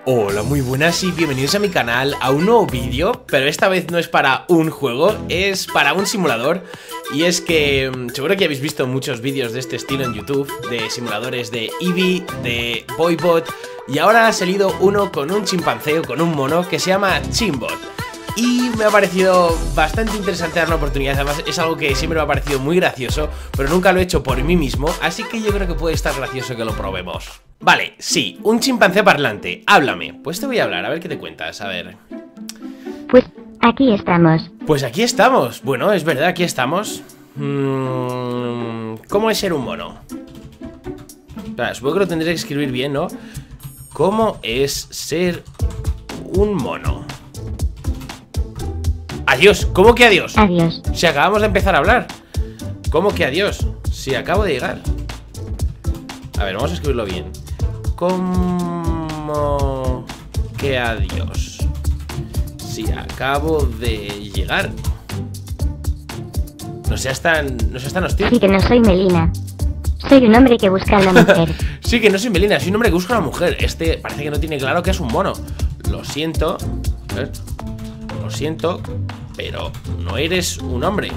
Hola, muy buenas y bienvenidos a mi canal, a un nuevo vídeo, pero esta vez no es para un juego, es para un simulador. Y es que seguro que habéis visto muchos vídeos de este estilo en YouTube, de simuladores de Eevee, de Boybot, y ahora ha salido uno con un chimpancé o con un mono que se llama Chimbot. Y me ha parecido bastante interesante dar una oportunidad. Además es algo que siempre me ha parecido muy gracioso, pero nunca lo he hecho por mí mismo, así que yo creo que puede estar gracioso que lo probemos. Vale, sí, un chimpancé parlante, háblame. Pues te voy a hablar, a ver qué te cuentas, a ver. Pues aquí estamos. Pues aquí estamos, bueno, es verdad, aquí estamos. ¿Cómo es ser un mono? Claro, supongo que lo tendré que escribir bien, ¿no? ¿Cómo es ser un mono? Adiós, ¿cómo que adiós? Adiós. Si acabamos de empezar a hablar. ¿Cómo que adiós? Si acabo de llegar. A ver, vamos a escribirlo bien. ¿Cómo que adiós? Si acabo de llegar. No seas tan hostil. Sí que no soy Melina. Soy un hombre que busca a una mujer. Sí que no soy Melina, soy un hombre que busca a una mujer. Este parece que no tiene claro que es un mono. Lo siento. A ver. Lo siento, pero no eres un hombre.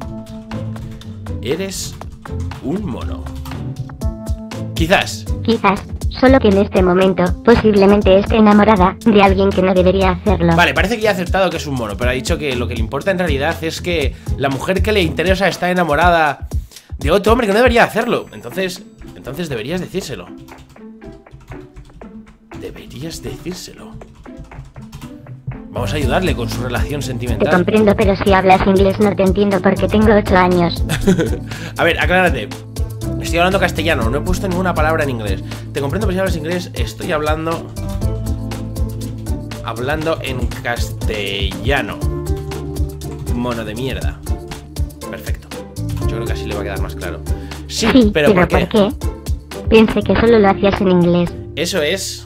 Eres un mono. Quizás. Quizás, solo que en este momento, posiblemente esté enamorada de alguien que no debería hacerlo. Vale, parece que ya ha aceptado que es un mono, pero ha dicho que lo que le importa en realidad es que la mujer que le interesa está enamorada de otro hombre que no debería hacerlo. Entonces deberías decírselo. Deberías decírselo. Vamos a ayudarle con su relación sentimental. Te comprendo, pero si hablas inglés no te entiendo porque tengo 8 años. A ver, aclárate. Estoy hablando castellano, no he puesto ninguna palabra en inglés. Te comprendo, pero si hablas inglés, estoy hablando en castellano. Mono de mierda. Perfecto. Yo creo que así le va a quedar más claro. Sí, pero ¿por qué? Pensé que solo lo hacías en inglés. Eso es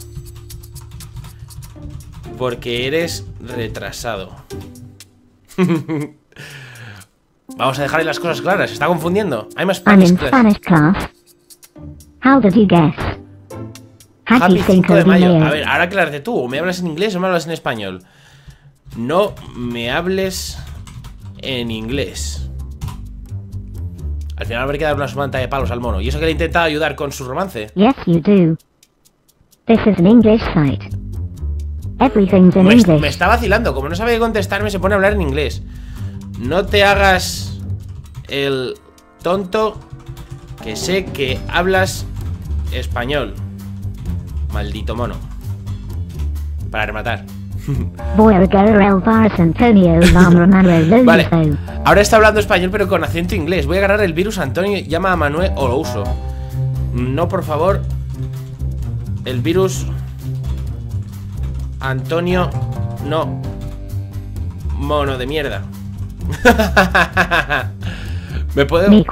porque eres retrasado. Vamos a dejarle las cosas claras, se está confundiendo. I'm in Spanish class. How did you guess? Happy 5 de mayo. A ver, ahora aclárate tú, o me hablas en inglés o me hablas en español. No me hables en inglés. Al final habrá que dar una manta de palos al mono. Y eso que le he intentado ayudar con su romance. Yes, you do. This is an English site. Everything's in English. Me está vacilando, como no sabe contestarme se pone a hablar en inglés. No te hagas el tonto, que sé que hablas español. Maldito mono. Para rematar. Vale, ahora está hablando español pero con acento inglés. Voy a agarrar el virus, Antonio llama a Manuel o lo uso. No, por favor. El virus Antonio, no. Mono de mierda. Me puedo... Yo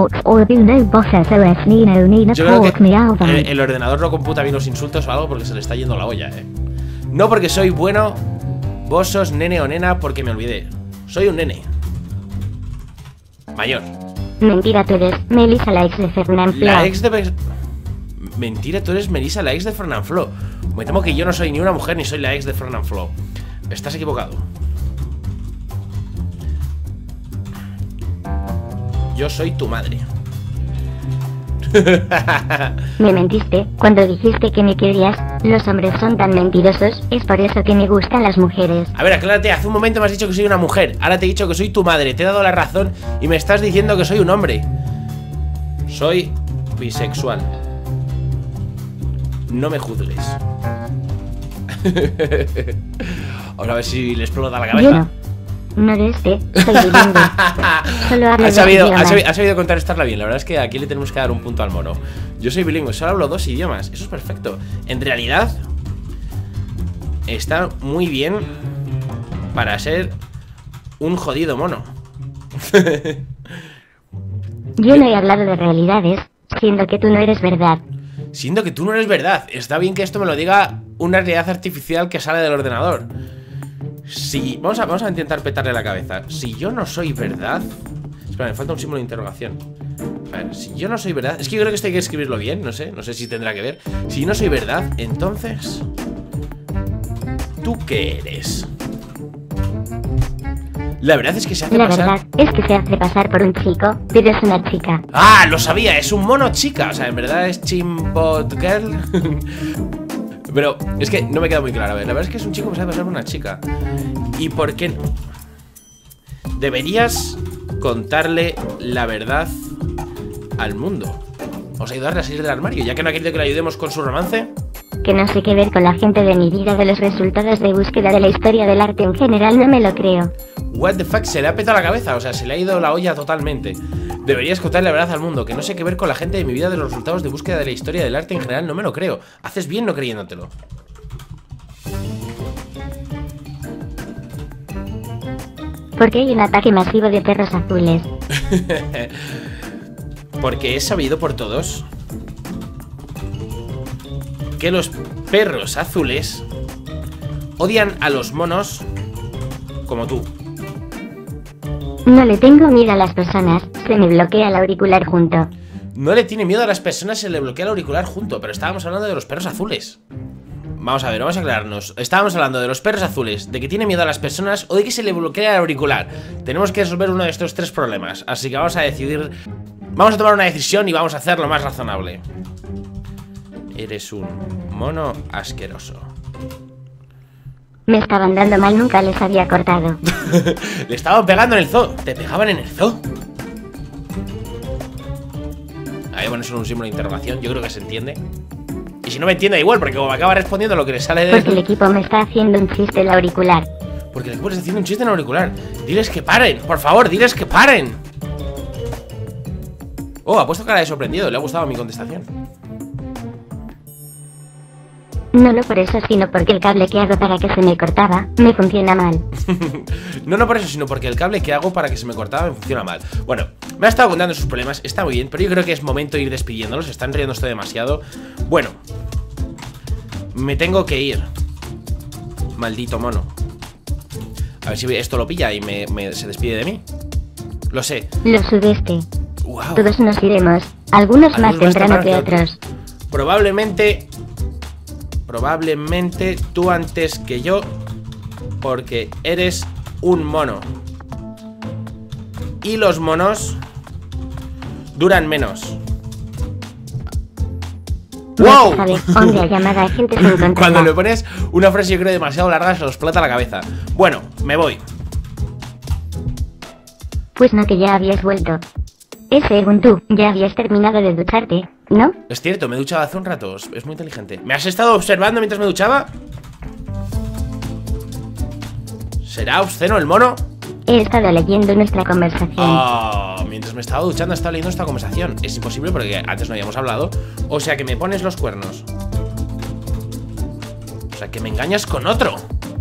creo que el ordenador no computa bien los insultos o algo porque se le está yendo la olla, No porque soy bueno. Vos sos nene o nena porque me olvidé. Soy un nene mayor. Mentira, tú eres Melissa, la ex de Fernanfloo. La ex de... Mentira, tú eres Melissa, la ex de Fernanfloo. Me temo que yo no soy ni una mujer ni soy la ex de Fernanfloo. Estás equivocado. Yo soy tu madre. Me mentiste cuando dijiste que me querías. Los hombres son tan mentirosos. Es por eso que me gustan las mujeres. A ver, aclárate, hace un momento me has dicho que soy una mujer. Ahora te he dicho que soy tu madre. Te he dado la razón y me estás diciendo que soy un hombre. Soy bisexual. No me juzgues. Ahora a ver si le explota la cabeza. Yo no de este, soy bilingüe. Solo hablo has sabido contestarla bien. La verdad es que aquí le tenemos que dar un punto al mono. Yo soy bilingüe, solo hablo 2 idiomas. Eso es perfecto. En realidad está muy bien para ser un jodido mono. Yo no he hablado de realidades, siendo que tú no eres verdad. Siendo que tú no eres verdad. Está bien que esto me lo diga una realidad artificial que sale del ordenador. Si... Vamos a intentar petarle la cabeza. Si yo no soy verdad... Espera, me falta un símbolo de interrogación. A ver, si yo no soy verdad... Es que yo creo que esto hay que escribirlo bien, no sé si tendrá que ver. Si no soy verdad, entonces... ¿Tú qué eres? La verdad es que se hace La pasar... verdad es que se hace pasar por un chico, pero es una chica. ¡Ah! Lo sabía, es un mono chica. O sea, en verdad es Chimpot Girl. Pero es que no me queda muy claro. A ver, la verdad es que es un chico que se hace pasar por una chica. ¿Y por qué no? Deberías contarle la verdad al mundo. Vamos a ayudarle a salir del armario, ya que no ha querido que le ayudemos con su romance. Que no sé qué ver con la gente de mi vida, de los resultados de búsqueda de la historia del arte en general, no me lo creo. What the fuck, se le ha petado la cabeza, o sea, se le ha ido la olla totalmente. Deberías contarle la verdad al mundo, que no sé qué ver con la gente de mi vida, de los resultados de búsqueda de la historia del arte en general, no me lo creo. Haces bien no creyéndotelo. Porque hay un ataque masivo de perros azules. Porque es sabido por todos que los perros azules odian a los monos como tú. No le tengo miedo a las personas, se me bloquea el auricular junto. No le tiene miedo a las personas, se le bloquea el auricular junto. Pero estábamos hablando de los perros azules. Vamos a ver, vamos a aclararnos. Estábamos hablando de los perros azules, de que tiene miedo a las personas o de que se le bloquea el auricular. Tenemos que resolver uno de estos tres problemas. Así que vamos a decidir. Vamos a tomar una decisión y vamos a hacerlo más razonable. Eres un mono asqueroso. Me estaban dando mal, nunca les había cortado. Le estaban pegando en el zoo. ¿Te pegaban en el zoo? Ahí bueno, es un símbolo de interrogación. Yo creo que se entiende. Y si no me entiende, igual, porque como me acaba respondiendo lo que le sale de... Porque el equipo me está haciendo un chiste en el auricular. Porque el equipo le está haciendo un chiste en el auricular. Diles que paren, por favor, diles que paren. Oh, ha puesto cara de sorprendido. Le ha gustado mi contestación. No por eso, sino porque el cable que hago para que se me cortaba me funciona mal. No por eso, sino porque el cable que hago para que se me cortaba me funciona mal. Bueno, me ha estado contando sus problemas, está muy bien, pero yo creo que es momento de ir despidiéndolos. Están riendo esto demasiado. Bueno, me tengo que ir. Maldito mono. A ver si esto lo pilla y se despide de mí. Lo sé. Lo sudeste. Wow. Todos nos iremos, algunos más temprano que otros. Probablemente tú antes que yo, porque eres un mono. Y los monos duran menos. ¡Wow! Cuando le pones una frase yo creo demasiado larga se los explota la cabeza. Bueno, me voy. Pues no, que ya habías vuelto. Según tú, ya habías terminado de ducharte, ¿no? Es cierto, me he duchado hace un rato. Es muy inteligente. ¿Me has estado observando mientras me duchaba? ¿Será obsceno el mono? He estado leyendo nuestra conversación. Oh, mientras me estaba duchando he estado leyendo esta conversación. Es imposible porque antes no habíamos hablado. O sea que me pones los cuernos. O sea que me engañas con otro.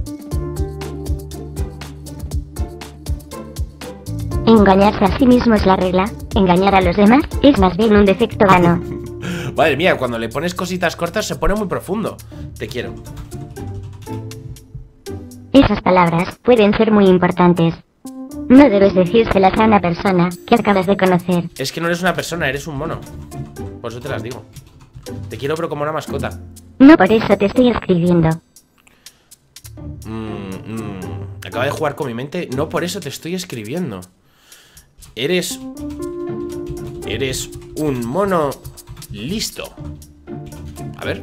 Engañarse a sí mismo es la regla. Engañar a los demás es más bien un defecto vano. Madre mía, cuando le pones cositas cortas se pone muy profundo. Te quiero. Esas palabras pueden ser muy importantes. No debes decírselas a una persona que acabas de conocer. Es que no eres una persona, eres un mono. Por eso te las digo. Te quiero pero como una mascota. No por eso te estoy escribiendo. Acaba de jugar con mi mente. No por eso te estoy escribiendo. Eres un mono listo. A ver.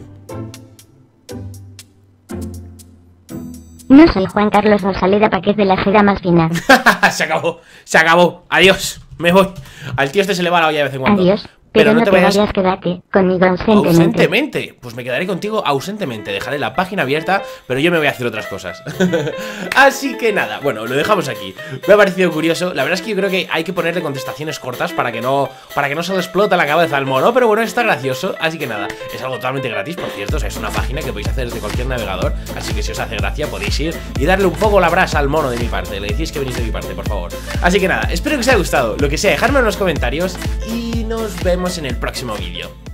No soy Juan Carlos Rosaleda Paquez de la seda más fina. Se acabó. Adiós. Me voy. Al tío este se le va la olla de vez en cuando. Adiós. Pero no te vayas, quédate conmigo ausentemente. ¿Ausentemente? Pues me quedaré contigo ausentemente. Dejaré la página abierta, pero yo me voy a hacer otras cosas. Así que nada, bueno, lo dejamos aquí. Me ha parecido curioso. La verdad es que yo creo que hay que ponerle contestaciones cortas para que no se le explota la cabeza al mono. Pero bueno, está gracioso. Así que nada, es algo totalmente gratis, por cierto. O sea, es una página que podéis hacer desde cualquier navegador. Así que si os hace gracia podéis ir y darle un poco la brasa al mono de mi parte. Le decís que venís de mi parte, por favor. Así que nada, espero que os haya gustado. Lo que sea, dejadme en los comentarios y nos vemos en el próximo vídeo.